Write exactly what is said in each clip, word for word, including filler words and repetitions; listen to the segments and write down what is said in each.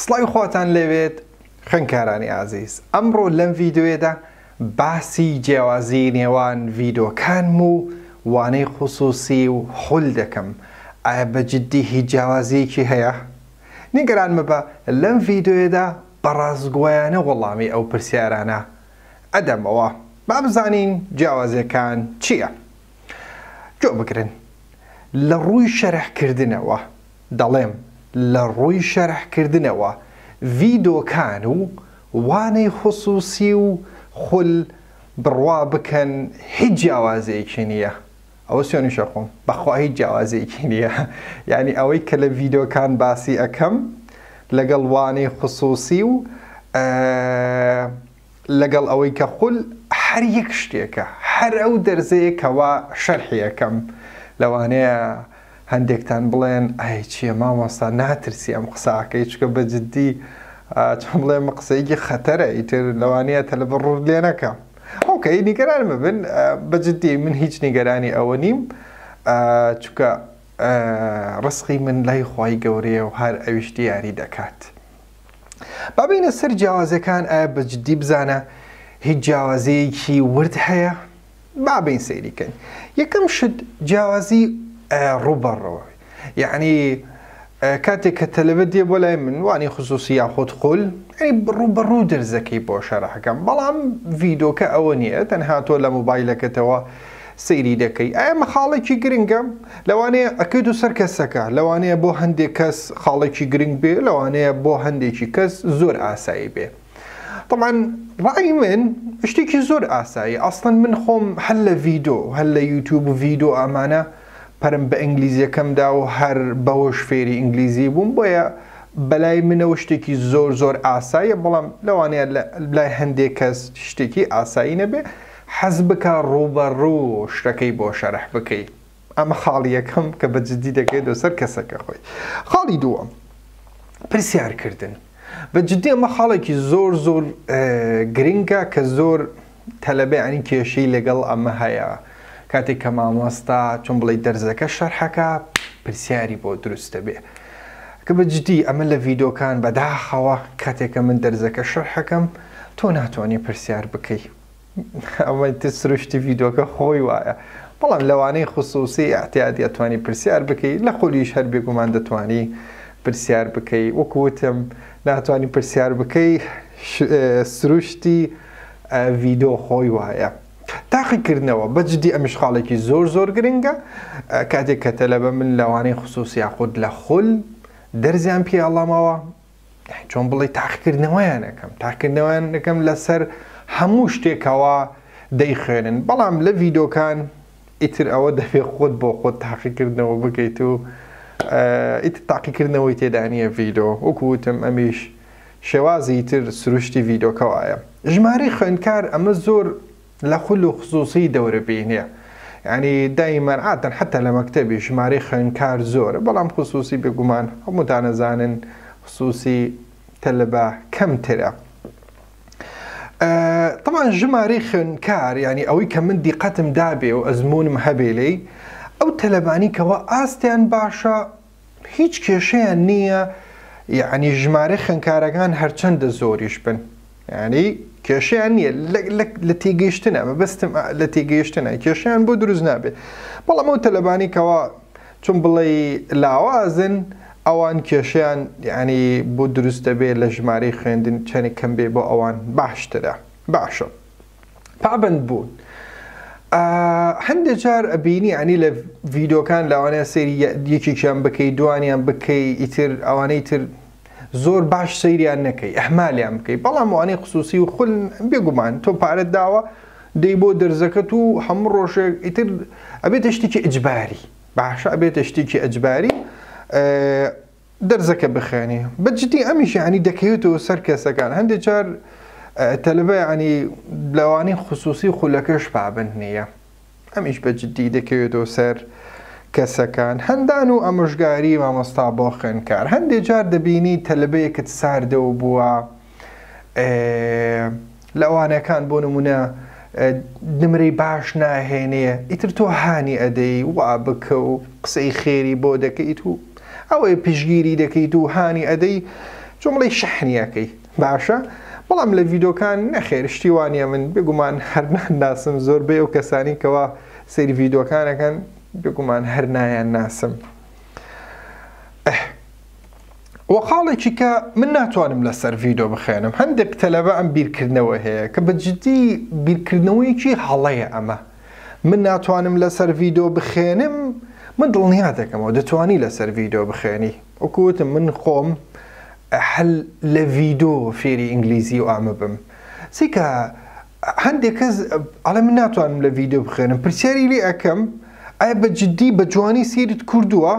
سڵاوی خواتان لەوێت خوێندکارانی ئازیز. ئەمڕۆ لەم ڤیدیۆیەدا باسی جیاوازی نێوان ڤیدیۆکانم و وانەی خوسوسی و حول دەکەم. ئایا بەجددی هیچ جیاوازیەکی هەیە؟ نیگەران مەبە، لەم ڤیدیۆیەدا بەڕاستگۆیانە وەڵامی ئەو پرسیارانە ئەدەمەوە. با بزانین جیاوازیەکان چییە؟ گوێ بگرن. لە ڕووی شەرحکردنەوە دەڵێم لە ڕووی شەرحکردنەوە ڤیدیۆکان و وانەی خوسوسی و خول بڕوا بکەن هیچ جیاوازەیەکی نییە. ئەوە سوێنیشە خۆم بەخوا هیچ جیاوازەیەکی نییە. یعنی ئەوەی کە لە ڤیدیۆکان باسی ئەەکەم لەگەڵ وانەی خوسوسی و لەگەڵ ئەوەی کە خول هەر یەک شتێکە، هەر ئەو دەرزەیەکەوە شەرحی ئەەکەم. لەوانەیە هەندێکتان بڵێن ئای چییە مامۆستا ناترسی ئەم قساکەی چکە بەجددی چۆن بڵێم قسەیەکی خەتەرە، ئیتر لەوانەیە تەلەڤیزیۆن ڕوو لێ نەکەم. ئۆکەی نیگەران مەبن، بەجددی من هیچ نیگەرانی ئەوە نیم، چکە ڕزقی من لای خوای گەورەیە و هەر ئەویشتی یاری دەکات. با بینە سەر جیاوازەکان ئایا بەجددی بزانە هیچ جیاوازەیەکی ورد هەیە؟ با بین سەیریکەین. یەکەم شت جیاوازی ڕووبەڕەوە، یعنی کاتێک کە تەلەڤیزیۆن دێ بۆ لای من وانی خوسوسی یاخود خول ڕووبەڕوو دەرزەکەی بۆ شەرحەکەم، بەڵام ڤیدیۆکە ئەوە نییە تەنها تۆ لە مۆبایلەکەتەوە سەیری دەکەی. ئایا مەخاڵێکی گرنگە؟ لەوانەیە ئەکەیت و سەر کەسەکە، لەوانەیە بۆ هەندێک کەس خاڵێکی گرنگ بێ، لەوانەیە بۆ هەندێکی کەس زۆر ئاسایی بێ. طبعا ڕای من شتێکی زۆر ئاسایی. ئەسڵەن من خۆم هەر لە ڤیدیۆ هەر لە یوتیوب و ڤیدیۆ ئەمانە پەرم بە ئینگلیزیەکەمدا و هەر بەوەش فێری ئینگلیزی بووم، بۆیە بەلای منەوە شتێکی زۆر زۆر ئاساییە، بەڵام لەوانەیە لای هەندێک کەس شتێکی ئاسایی نەبێ، حەز بکە ڕووبەڕوو شتەکەی بۆ شەرح بکەی. ئەمە خاڵی یەکەم کە بەجددی دەکەیت سەر کەسەکە خۆی. خاڵی دووەم پرسیارکردن. بەجددی ئەمە خاڵێکی زۆر زۆر گرنگە کە زۆر تەلەبەیانی کێشەی لەگەڵ ئەمە هەیە. کاتێک کە مامۆستا چۆن بڵێ دەرزەکە شەرحەکە پرسیاری بۆ دروستە بێ، کە بەجددی ئەمە لە ڤیدیۆکان بەداخەوە کاتێککە من دەرزەکە شەرحەکەم تۆ ناتوانانی پرسیار بکەی. ئەمە سروشتی ڤیدیۆکە خۆی وایە، بەڵام لەوانەی خوسوسی ئەحتیاتی ئەتوانی پرسیار بکەی، لە خۆلیش هەر بێگومان دەتوانی پرسیار بکەی. وەکوتم ناتوانانی پرسیار بکەی، سروشتی ڤیدیۆ خۆی وایە. تاقیکردنەوە بەجددی ئەمیش خاڵێکی زۆر زۆر گرنگە. کاتێک کە تەلەبە من لەوانەی خوسوسی یاخود لە خول دەرزیان پێڵامەوە چۆن بڵێ تاقیکردنەوەیان ئەەکەم تاقیکردنەوەیان ئەەکەم لەسەر هەموو شتێکەوە دەیخوێنن، بەڵام لە ڤیدیۆکان ئیتر ئەوە دەبێت خۆت بۆ خۆت تاقیکردنەوە بکەیت و ئیتر تاقیکردنەوەی تێدا نییە ڤیدیۆ. وەکوتم ئەمیش شێوازی تر سروشتی ڤیدیۆکە وایە. ژمارەی خوێندکار ئەمە زۆر لە خول و خوسوسی دەورە بینێ، ینی دایمەن ئاتەن حتا لە مەکتەبی ژمارەی خوێندکار زۆرە، بەڵام خوسوسی بێگومان هەمووتان نەزانن خوسوسی تەلەبە کەمترە. طبعا ژمارەی خوێندکار ینی ئەوەی کە من دیقەتم دابێ و ئەزمونم هەبێ لێی ئەو تەلەبانی کەەوە ئاستیان باشە هیچ کێشەیان نییە، یعنی ژمارەی خوێندکارەکان هەرچەندە زۆریش بن، ینی کێشیان نییە لە تێگەیشتنە، مەبەستم لە تێگەیشتنە، کێشیان بۆ دروست نابێت. بەڵام ئەو تەلەبانی کەەوە چۆن بڵێ لاوازن ئەوان کێشیان ینی بۆ دروستە بێت لە ژمارەی خوێندن چەندێک کەم بێ بۆ ئەوان باشترە. باشە پابند بوون. هەندێک جار ئەبینی ئەنی لە ڤیدیۆکان لەوانەیە سەیری یەکێکیان بکەی، دوانیان بکەی، ئیتر ئەوانەی تر زۆر باش سەیریان نەکەی، ئەحمالیان بکەی، بەڵام وانەی خوسوسی و خول بێگومان تۆ پارەت داوە دەی بۆ دەرزەکەت و هەموو ڕۆژێک ئیتر ئەبێتە شتێکی ئەجباری، باشە ئەبێتە شتێکی ئەجباری دەرزەکە بخوێنی. بەجددی ئەمیش ینی دەکەوێتەوە سەر کەسەکان. هەندێک جار تەلەبە ینی لەوانەی خوسوسی و خولەکەش پابند نییە، ئەمیش بەجددی دەکەوێتەوە سەر کەسەکان. هەندان و ئەمۆژگاری مامۆستا بۆ خوێندکار. هەندێک جار دەبینی تەلەبەیەکت ساردەوە بووە، لەوانەکان بۆ نمونە نمرەی باش ناهێنێ، ئیتر تۆ هانی ئەدەی وا بکە و قسەی خێری بۆ دەکەیت و ئەوەی پشگیری دەکەیت و هانی ئەدەی جملەی شەحنیەکەی باشە بەڵام لە ڤیدۆکان نەخێر شتیوانە من بێگومان هەر ناسم زۆربەی ئەو کەسانی کەوا سەیری ڤیدۆکانەکەن بێگومان هەر نایان ناسم. وەخاڵێکی کە من ناتوانم لەسەر ڤیدۆ بخێنم هەندێک تەلەبە ئەم بیرکردنەوە هەیە کە بەجددی بیرکردنەوەیکی هەڵەیە ئەمە من ناتوانم لەسەر ڤیدۆ بخێنم من دڵنیا دەکەمەوە دەتوانی لەسەر ڤیدۆ بخێنی وەکوتم من خۆم هەل لە ڤیدۆ فێری ئینگلیزی و ئامە بم سیکە هەندێک کەس ئەڵێ من ناتوانم لە ڤیدۆ بخێنم پرسیاری لێ ئەەکەم ئایا بەجددی بە جوانی سیرت کردووە؟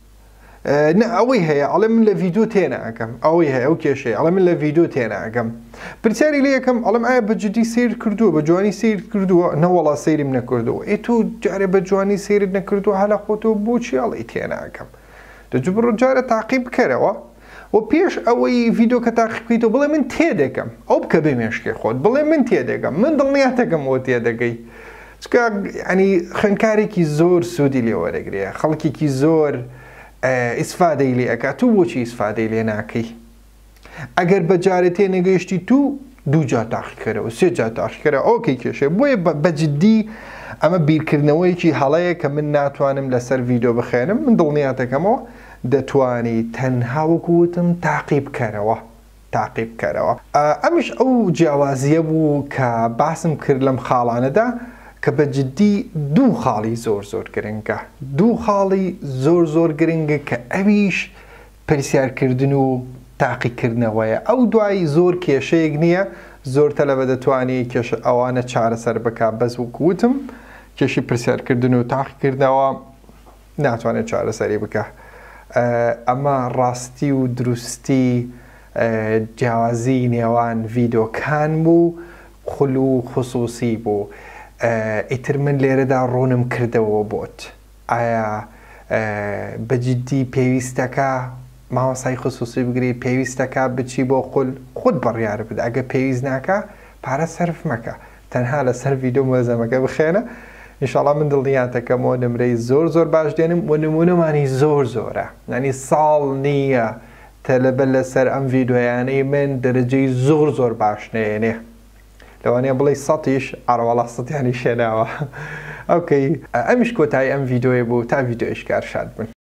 ئەوەی هەیە ئەڵێ من لە ڤیدۆ تێناکەم ئەوەی هەیە ئەو کێشەیە ئەڵێ من لە ڤیدۆ تێناکەم پرسیاری لێ یەکەم ئەڵێم ئایا بەجددی سیر کردووە بە جوانی سیر کردووە نەوەڵا سەیرم نەکردووە ئێ تۆ جارێ بە جوانی سیرت نەکردووە هەلا خۆتەوە بۆچی ئەڵێ تێناکەم دەجبڕ جارە تاقیب بکەرەوە و پێش ئەوەی ڤیدۆ کە تاقیبکەیتەوە بڵێ من تێدەکەم ئەو بکە بێ مێشکێ خۆت بڵێ من تێدەگەم من دڵنیا دەکەم ئەوە تێدەگەی چکە ینی خوێندکارێکی زۆر سوودی لێ وەرەگرێ خەڵکێکی زۆر ئیسفادەی لێ ئەکات تو بۆچی ئیسفادەی لێ ناکەی ئەگەر بەجارە تێنەگەیشتی تو دوو جار تاقیکەرەوە سێ جار تاقیکەرەوە ئەوکەی کێشێ بۆیە بەجددی ئەمە بیرکردنەوەیکی هەڵەیە کە من ناتوانم لەسەر ڤیدۆ بخێنم من دڵنیا دەکەمەوە دەتوانی تەنها وەکوتم تاقیب بکەرەوە تاقیب بکەرەوە ئەمیش ئەو جیاوازیە بوو کە باسم کرد لەم خاڵانەدا کە بەجددی دوو خاڵی زۆر زۆر گرنگە دوو خاڵی زۆر زۆر گرنگە کە ئەویش پرسیارکردن و تاقیکردنەوەیە ئەو دوای زۆر کێشەیەک نییە زۆر تەلەبە دەتوانی کێشە ئەوانە چارەسەر بکە بەس وەکوتم کێشی پرسیارکردن و تاقیکردنەوە ناتوانێت چارەسەری بکە ئەمە ڕاستی و دروستی جیاوازی نێوان ڤیدۆکان بوو خول و خوسوسی بوو ئیتر من لێرەدا ڕوونم کردەوە بۆت ئایا بەجددی پێویستەکە مامۆستای خصوصی بگری پێویستەکە بچی بۆ خول خود بڕیار بدە ئەگە پێویست ناکە پارە سەرف مەکە تەنها لەسەر ڤیدۆ مۆزەمەکە بخێنە ئینشاڵڵا من دڵنیا دەکەمەوە نمرەی زۆر زۆر باش دێنم و نمونەمانی زۆر زۆرە ینی ساڵ نییە تەلەبە لەسەر ئەم ڤیدۆیانەی من دەرەجەی زۆر زۆر باش نێنێ لەوانەیە بڵێ سەتیش ئاڕەوەڵا سەتیانی شێناوە ئەوکەی ئەمیش کۆتایی ئەم ڤیدۆیە بوو تا ڤیدۆیشکار شاد بن